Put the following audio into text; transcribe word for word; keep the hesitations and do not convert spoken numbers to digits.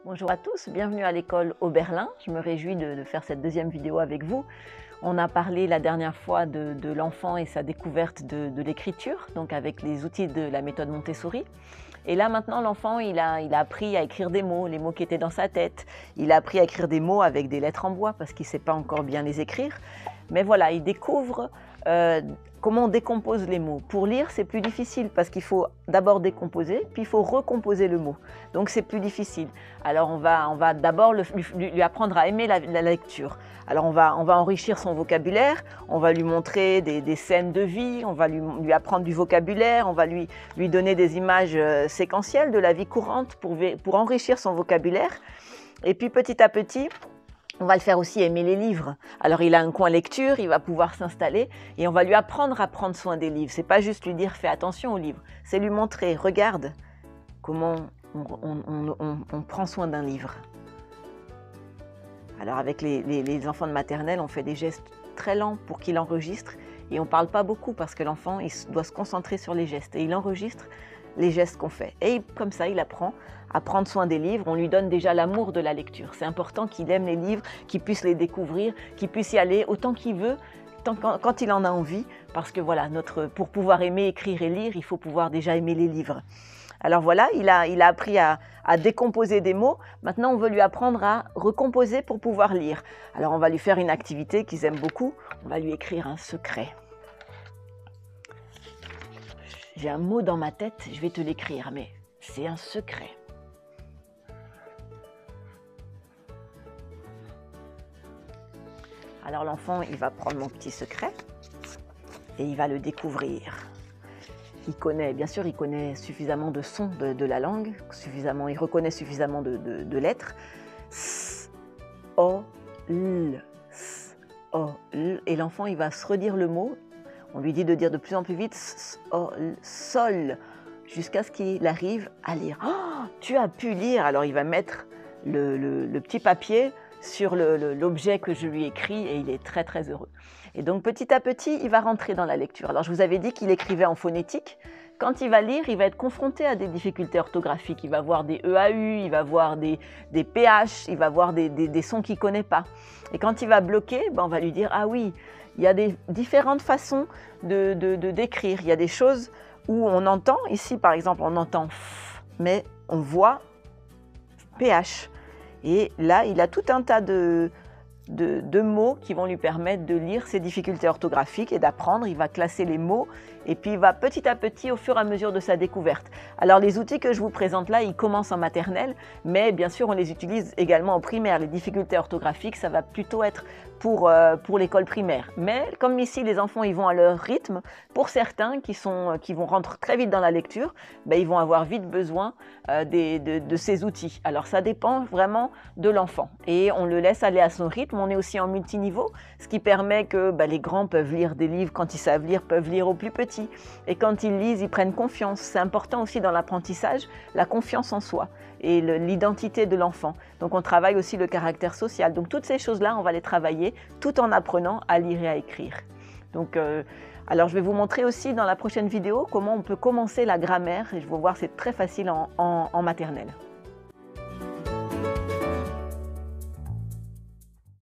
Bonjour à tous, bienvenue à l'école Oberlin. Je me réjouis de, de faire cette deuxième vidéo avec vous. On a parlé la dernière fois de, de l'enfant et sa découverte de, de l'écriture, donc avec les outils de la méthode Montessori. Et là maintenant, l'enfant, il a, il a appris à écrire des mots, les mots qui étaient dans sa tête. Il a appris à écrire des mots avec des lettres en bois parce qu'il ne sait pas encore bien les écrire. Mais voilà, il découvre euh, comment on décompose les mots. Pour lire, c'est plus difficile parce qu'il faut d'abord décomposer, puis il faut recomposer le mot. Donc c'est plus difficile. Alors on va, on va d'abord lui, lui apprendre à aimer la, la lecture. Alors on va, on va enrichir son vocabulaire, on va lui montrer des, des scènes de vie, on va lui, lui apprendre du vocabulaire, on va lui, lui donner des images euh, séquentielles de la vie courante pour, pour enrichir son vocabulaire. Et puis petit à petit, on va le faire aussi aimer les livres. Alors il a un coin lecture, il va pouvoir s'installer et on va lui apprendre à prendre soin des livres. C'est pas juste lui dire fais attention aux livres, c'est lui montrer, regarde comment on, on, on, on, on prend soin d'un livre. Alors avec les, les, les enfants de maternelle, on fait des gestes très lents pour qu'il enregistre et on ne parle pas beaucoup parce que l'enfant il doit se concentrer sur les gestes et il enregistre les gestes qu'on fait. Et comme ça, il apprend à prendre soin des livres. On lui donne déjà l'amour de la lecture. C'est important qu'il aime les livres, qu'il puisse les découvrir, qu'il puisse y aller autant qu'il veut, tant, quand, quand il en a envie. Parce que voilà, notre, pour pouvoir aimer écrire et lire, il faut pouvoir déjà aimer les livres. Alors voilà, il a, il a appris à, à décomposer des mots. Maintenant, on veut lui apprendre à recomposer pour pouvoir lire. Alors on va lui faire une activité qu'ils aiment beaucoup. On va lui écrire un secret. J'ai un mot dans ma tête, je vais te l'écrire, mais c'est un secret. Alors l'enfant, il va prendre mon petit secret et il va le découvrir. Il connaît, bien sûr, il connaît suffisamment de sons de, de la langue, suffisamment, il reconnaît suffisamment de, de, de lettres. S, O, L, S, O, L. Et l'enfant, il va se redire le mot. On lui dit de dire de plus en plus vite « sol » jusqu'à ce qu'il arrive à lire. Oh, tu as pu lire! Alors il va mettre le, le, le petit papier sur l'objet que je lui écris et il est très très heureux. Et donc petit à petit, il va rentrer dans la lecture. Alors je vous avais dit qu'il écrivait en phonétique. Quand il va lire, il va être confronté à des difficultés orthographiques. Il va voir des E A U, il va voir des, des P H, il va voir des, des, des sons qu'il ne connaît pas. Et quand il va bloquer, ben on va lui dire « Ah oui !» Il y a des différentes façons de, de, de décrire. Il y a des choses où on entend, ici par exemple, on entend F, mais on voit P H. Et là, il a tout un tas de, de, de mots qui vont lui permettre de lire ses difficultés orthographiques et d'apprendre. Il va classer les mots et puis il va petit à petit, au fur et à mesure de sa découverte. Alors les outils que je vous présente là, ils commencent en maternelle, mais bien sûr, on les utilise également en primaire. Les difficultés orthographiques, ça va plutôt être pour, euh, pour l'école primaire. Mais comme ici, les enfants, ils vont à leur rythme, pour certains qui, sont, qui vont rentrer très vite dans la lecture, ben, ils vont avoir vite besoin euh, des, de, de ces outils. Alors ça dépend vraiment de l'enfant et on le laisse aller à son rythme. On est aussi en multiniveau, ce qui permet que ben, les grands peuvent lire des livres quand ils savent lire, peuvent lire aux plus petits. Et quand ils lisent, ils prennent confiance. C'est important aussi dans l'apprentissage, la confiance en soi et l'identité de l'enfant. Donc on travaille aussi le caractère social. Donc toutes ces choses-là, on va les travailler tout en apprenant à lire et à écrire. Donc, euh, alors je vais vous montrer aussi dans la prochaine vidéo comment on peut commencer la grammaire et je vais voir c'est très facile en, en, en maternelle.